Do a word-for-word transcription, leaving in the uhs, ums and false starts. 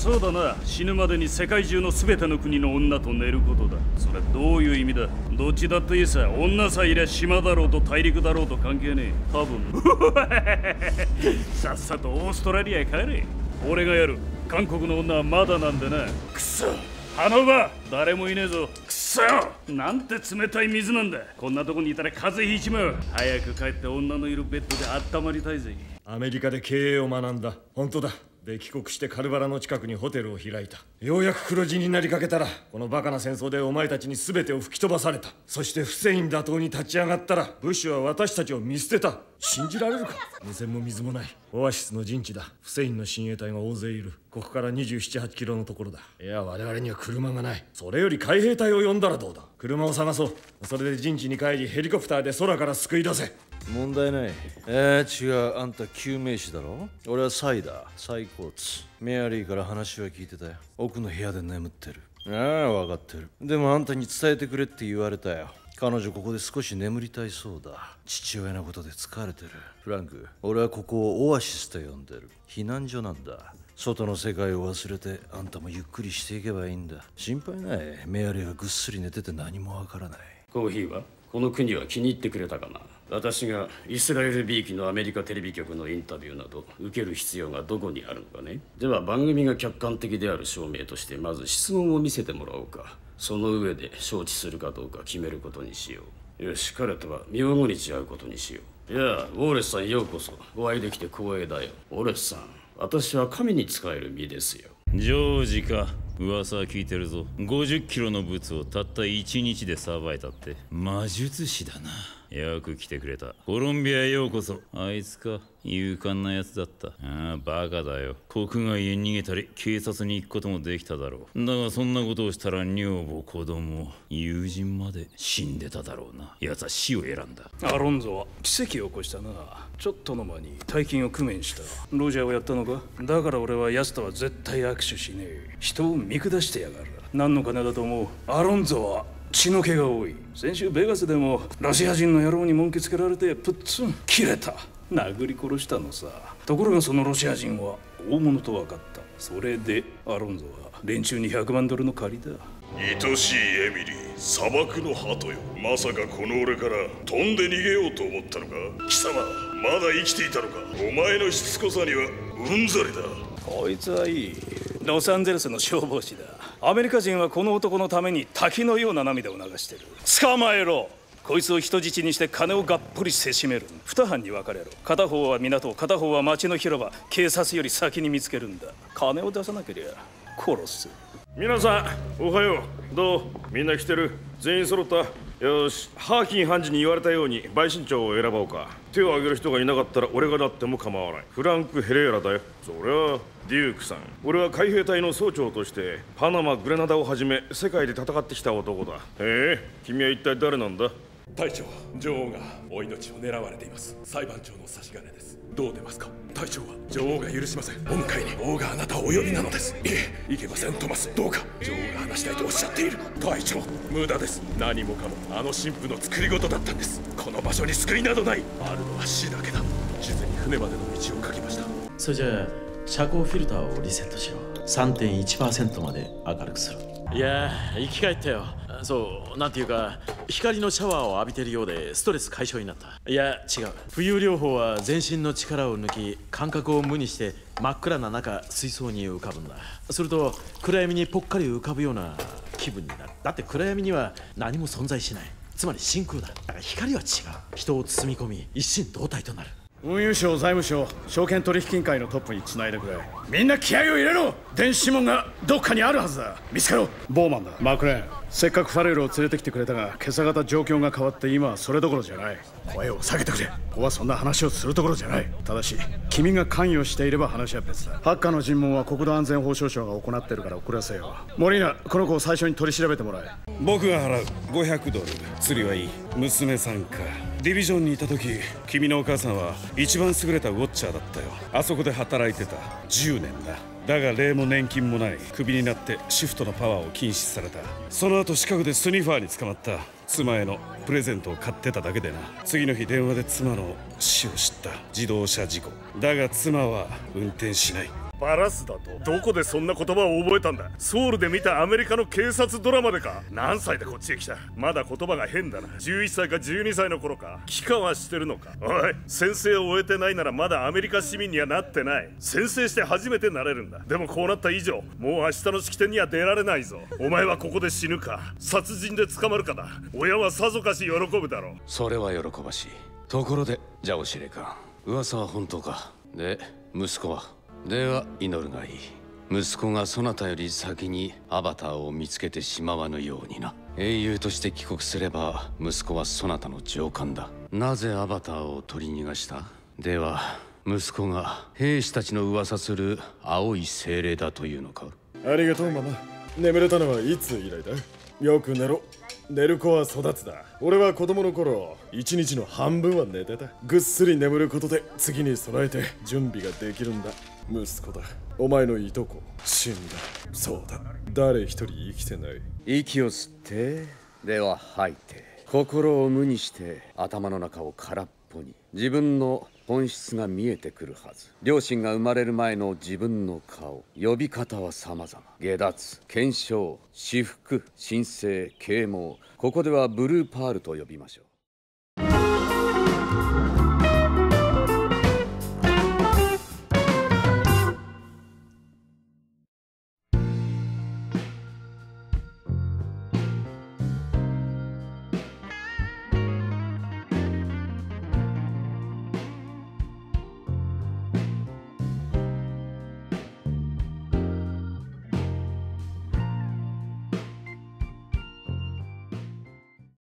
そうだな。死ぬまでに世界中の全ての国の女と寝ることだ。それどういう意味だ。どっちだっていいさ。女さえいりゃ島だろうと大陸だろうと関係ねえ。多分さっさとオーストラリアへ帰れ。俺がやる。韓国の女はまだなんでな。くそ、花場誰もいねえぞ。くそ、なんて冷たい水なんだ。こんなとこにいたら風邪ひいちまう。早く帰って女のいるベッドで温まりたいぜ。 アメリカで経営を学んだ。本当だ。で帰国してカルバラの近くにホテルを開いた。ようやく黒字になりかけたら、このバカな戦争でお前たちに全てを吹き飛ばされた。そしてフセイン打倒に立ち上がったら、ブッシュは私たちを見捨てた。信じられるか。無線も水もないオアシスの陣地だ。フセインの親衛隊が大勢いる。ここからにじゅうなな、はちキロのところだ。いや、我々には車がない。それより海兵隊を呼んだらどうだ。車を探そう。それで陣地に帰りヘリコプターで空から救い出せ。 問題ない。えー、違う。あんた救命士だろ。俺はサイだ。サイコーツ。メアリーから話は聞いてたよ。奥の部屋で眠ってる。ああ、分かってる。でもあんたに伝えてくれって言われたよ。彼女ここで少し眠りたいそうだ。父親のことで疲れてる。フランク、俺はここをオアシスと呼んでる。避難所なんだ。外の世界を忘れてあんたもゆっくりしていけばいいんだ。心配ない。メアリーはぐっすり寝てて何もわからない。 コーヒーはこの国は気に入ってくれたかな。私がイスラエルびいきのアメリカテレビ局のインタビューなど受ける必要がどこにあるのかね。では番組が客観的である証明としてまず質問を見せてもらおうか。その上で承知するかどうか決めることにしよう。よし、彼とは明後日会うことにしよう。いや、ウォーレスさんようこそ。お会いできて光栄だよ。ウォーレスさん、私は神に仕える身ですよ。 ジョージか。噂は聞いてるぞ。ごじゅっキロのブツをたったいちにちでさばいたって。魔術師だな。よく来てくれた。コロンビアへようこそ。あいつか。勇敢なやつだった。ああ、バカだよ。国外へ逃げたり警察に行くこともできただろう。だがそんなことをしたら女房、子供、友人まで死んでただろうな。奴は死を選んだ。 アロンゾは奇跡を起こしたな。ちょっとの間に大金を工面した。ロジャーをやったのか。だから俺は奴とは絶対握手しねえ。人を見下してやがる。何の金だと思う。アロンゾは血の気が多い。先週ベガスでもロシア人の野郎に文句つけられてプッツン切れた。殴り殺したのさ。ところがそのロシア人は大物と分かった。それでアロンゾは連中にひゃくまんドルの借りだ。 愛しいエミリー、砂漠の鳩よ。まさかこの俺から飛んで逃げようと思ったのか。貴様、まだ生きていたのか。お前のしつこさにはうんざりだ。 こいつはいい。ロサンゼルスの消防士だ。アメリカ人はこの男のために滝のような涙を流してる。捕まえろ。こいつを人質にして金をがっぽりせしめる。二班に分かれろ。片方は港、片方は町の広場。警察より先に見つけるんだ。金を出さなけりゃ殺す。 皆さんおはよう。どうみんな来てる。全員揃った。よし、ハーキン判事に言われたように陪審長を選ぼうか。手を挙げる人がいなかったら俺がなっても構わない。フランク・ヘレーラだよ。それはデュークさん。俺は海兵隊の総長としてパナマ、グレナダをはじめ世界で戦ってきた男だ。へえ、君は一体誰なんだ。 隊長、女王がお命を狙われています。裁判長の差し金です。どう出ますか。隊長は女王が許しません。お迎えに王があなたをお呼びなのです。いえ、いけませんトマス。どうか。女王が話したいとおっしゃっている。隊長、無駄です。何もかもあの神父の作り事だったんです。この場所に救いなどない。あるのは死だけだ。地図に船までの道を書きました。 それじゃあ遮光フィルターをリセットしろ。 さんてんいちパーセント まで明るくする。いやー、生き返ったよ。そう、なんていうか光のシャワーを浴びてるようでストレス解消になった。いや違う、浮遊療法は全身の力を抜き感覚を無にして真っ暗な中水槽に浮かぶんだ。すると暗闇にぽっかり浮かぶような気分になる。だって暗闇には何も存在しない。つまり真空だ。だから光は違う。人を包み込み一心同体となる。 運輸省、財務省、証券取引委員会のトップにつないでくれ。みんな気合を入れろ。電子指紋がどっかにあるはずだ。見つけろ。ボーマンだ。マクレーン、せっかくファレルを連れてきてくれたが、今朝方状況が変わって今はそれどころじゃない。声を下げてくれ。ここはそんな話をするところじゃない。ただし君が関与していれば話は別だ。ハッカーの尋問は国土安全保障省が行ってるから遅らせよう。モリーナ、この子を最初に取り調べてもらえ。 僕が払う。ごひゃくドル。釣りはいい。娘さんか。ディビジョンにいた時、君のお母さんは一番優れたウォッチャーだったよ。あそこで働いてた。じゅうねんだ。だが礼も年金もない。クビになってシフトのパワーを禁止された。その後シカゴでスニファーに捕まった。妻へのプレゼントを買ってただけでな。次の日電話で妻の死を知った。自動車事故だが妻は運転しない。 バラすだと？どこでそんな言葉を覚えたんだ？ソウルで見たアメリカの警察ドラマでか？何歳でこっちへ来た？まだ言葉が変だな。じゅういっさいかじゅうにさいの頃か？帰化はしてるのか？おい、先生を終えてないならまだアメリカ市民にはなってない。先生して初めてなれるんだ。でもこうなった以上、もう明日の式典には出られないぞ。お前はここで死ぬか殺人で捕まるかだ。親はさぞかし喜ぶだろう。 それは喜ばしい。ところでじゃあお司令官、噂は本当か？で息子は？では祈るがいい。息子がそなたより先にアバターを見つけてしまわぬようにな。英雄として帰国すれば息子はそなたの上官だ。なぜアバターを取り逃がした？では息子が兵士たちの噂する青い精霊だというのか？ ありがとうママ。眠れたのはいつ以来だ？よく寝ろ。寝る子は育つだ。俺は子供の頃一日の半分は寝てた。ぐっすり眠ることで次に備えて準備ができるんだ。息子だ。お前のいとこ死んだ。そうだ、誰一人生きてない。 息を吸って、では吐いて、心を無にして頭の中を空っぽに。自分の本質が見えてくるはず。両親が生まれる前の自分の顔。呼び方は様々。下脱、検証、至福、神聖、啓蒙。ここではブルーパールと呼びましょう。